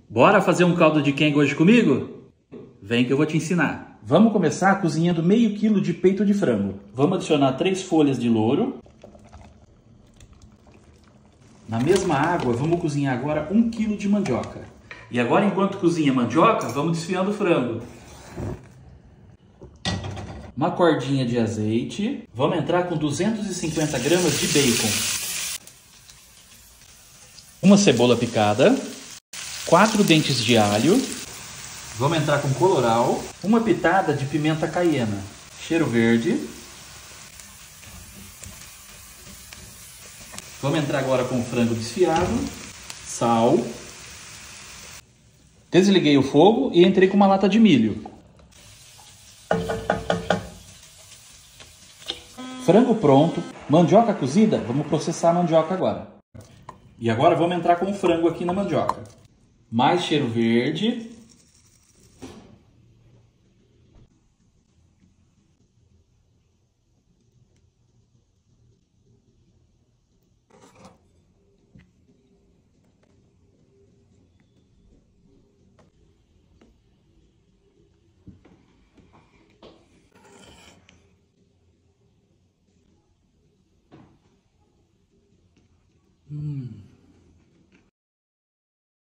Bora fazer um caldo de quenga hoje comigo? Vem que eu vou te ensinar. Vamos começar cozinhando meio quilo de peito de frango. Vamos adicionar 3 folhas de louro. Na mesma água, vamos cozinhar agora 1 quilo de mandioca. E agora, enquanto cozinha a mandioca, vamos desfiando o frango. Uma cordinha de azeite. Vamos entrar com 250 gramas de bacon. Uma cebola picada. 4 dentes de alho. Vamos entrar com colorau. Uma pitada de pimenta caiena. Cheiro verde. Vamos entrar agora com o frango desfiado. Sal. Desliguei o fogo e entrei com uma lata de milho. Frango pronto. Mandioca cozida. Vamos processar a mandioca agora. E agora vamos entrar com o frango aqui na mandioca. Mais cheiro verde.